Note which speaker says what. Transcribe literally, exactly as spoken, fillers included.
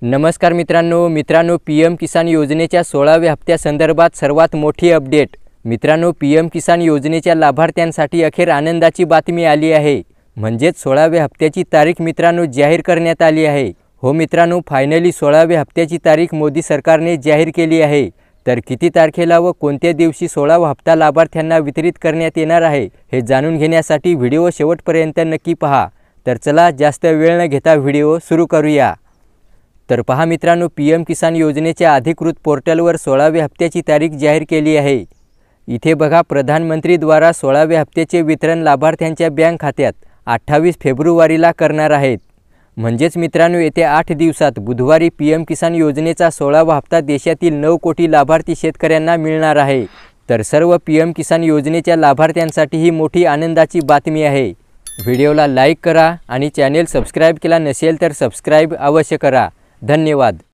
Speaker 1: नमस्कार मित्रांनो मित्रांनो पी एम किसान योजनेच्या सोळाव्या हप्त्यासंदर्भात सर्वात मोठी अपडेट। मित्रांनो पी एम किसान योजनेच्या लाभार्थ्यांसाठी अखेर आनंदाची बातमी आली आहे। म्हणजेच सोळाव्या हप्त्याची तारीख मित्रांनो जाहीर करण्यात आली आहे। हो मित्रांनो, फायनली सोळाव्या हप्त्याची तारीख मोदी सरकारने जाहीर केली आहे। तर किती तारखेला व कोणत्या दिवशी सोळावा हप्ता लाभार्थ्यांना वितरित करण्यात येणार आहे हे जाणून घेण्यासाठी व्हिडिओ शेवटपर्यंत नक्की पहा। तर चला जास्त वेळ न घेता व्हिडिओ सुरू करूया। तर पहा मित्रांनो, पी एम किसान योजनेच्या अधिकृत पोर्टलवर सोळाव्या हप्त्याची तारीख जाहीर केली आहे। इथे बघा, प्रधानमंत्री द्वारा सोळाव्या हप्त्याचे वितरण लाभार्थ्यांच्या बँक खात्यात अठ्ठावीस फेब्रुवारीला करणार आहेत। म्हणजेच मित्रांनो, येत्या आठ दिवसात बुधवारी पी एम किसान योजनेचा सोळावा हप्ता देशातील नऊ कोटी लाभार्थी शेतकऱ्यांना मिळणार आहे। तर सर्व पी एम किसान योजनेच्या लाभार्थ्यांसाठी ही मोठी आनंदाची बातमी आहे। व्हिडिओला लाईक करा आणि चॅनेल सबस्क्राइब केला नसेल तर सबस्क्राइब अवश्य करा। धन्यवाद।